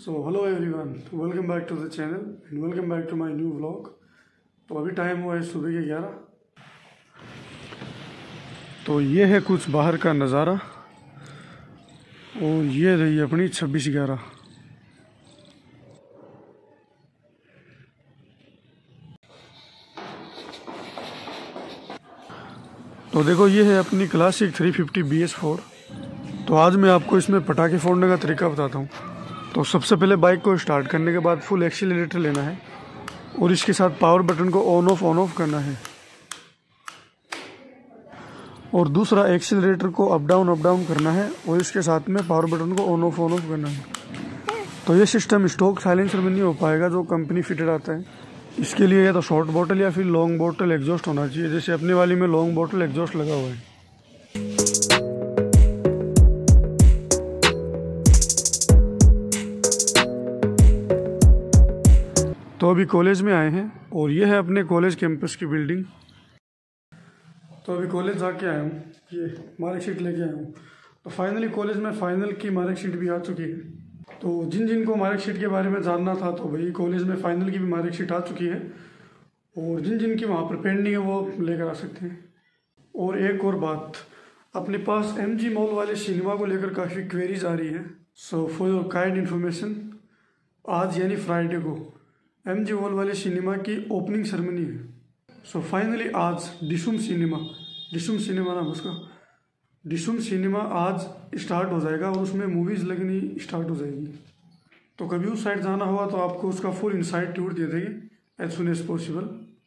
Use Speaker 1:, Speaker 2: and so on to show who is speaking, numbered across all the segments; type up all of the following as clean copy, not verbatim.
Speaker 1: So hello everyone, welcome back to the channel and welcome back to my new vlog. तो अभी time हुआ है सुबह के 11। तो ये है कुछ बाहर का नज़ारा और ये रही अपनी 26/11। तो देखो ये है अपनी क्लासिक 350 BS4। तो आज मैं आपको इसमें पटाखे फोड़ने का तरीका बताता हूँ। तो सबसे पहले बाइक को स्टार्ट करने के बाद फुल एक्सीलरेटर लेना है और इसके साथ पावर बटन को ऑन ऑफ करना है और दूसरा एक्सीलरेटर को अप डाउन करना है और इसके साथ में पावर बटन को ऑन ऑफ करना है। तो ये सिस्टम स्टॉक साइलेंसर में नहीं हो पाएगा जो कंपनी फिटेड आता है। इसके लिए या तो शॉर्ट बॉटल या फिर लॉन्ग बॉटल एग्जॉस्ट होना चाहिए, जैसे अपनी वाली में लॉन्ग बॉटल एग्जॉस्ट लगा हुआ है। तो अभी कॉलेज में आए हैं और ये है अपने कॉलेज कैंपस की बिल्डिंग। तो अभी कॉलेज जाके आया हूँ, ये मार्कशीट लेके आया हूँ। तो फाइनली कॉलेज में फाइनल की मार्कशीट भी आ चुकी है। तो जिन को मार्कशीट के बारे में जानना था तो भाई कॉलेज में फाइनल की भी मार्कशीट आ चुकी है और जिन की वहाँ पर पेंडिंग है वो लेकर आ सकते हैं। और एक और बात, अपने पास MG मॉल वाले सिनेमा को लेकर काफ़ी क्वेरीज आ रही है। So for your kind information, आज यानी फ्राइडे को MG मॉल वाले सिनेमा की ओपनिंग सेरेमनी है। सो फाइनली आज डिशुम सिनेमा नाम उसका, डिशुम सिनेमा आज स्टार्ट हो जाएगा और उसमें मूवीज़ लगनी स्टार्ट हो जाएगी। तो कभी उस साइड जाना हुआ तो आपको उसका फुल इनसाइड टूर दे देंगे एज सुन एज पॉसिबल।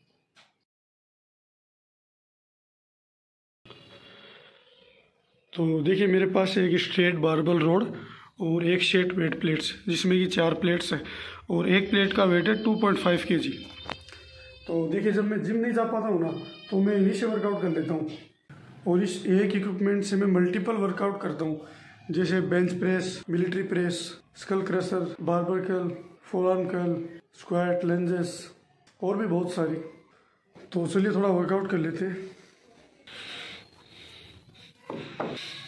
Speaker 1: तो देखिए मेरे पास है एक स्ट्रेट बार्बल रोड और एक सेट वेट प्लेट्स, जिसमें कि 4 प्लेट्स है और एक प्लेट का वेट है 2.5 kg। तो देखिए जब मैं जिम नहीं जा पाता हूँ ना तो मैं इन्हीं से वर्कआउट कर लेता हूँ और इस एक इक्विपमेंट से मैं मल्टीपल वर्कआउट करता हूँ, जैसे bench press, military press, skull crusher, barbell curl, forearm curl, squat, lunges और भी बहुत सारी। तो चलिए थोड़ा वर्कआउट कर लेते हैं।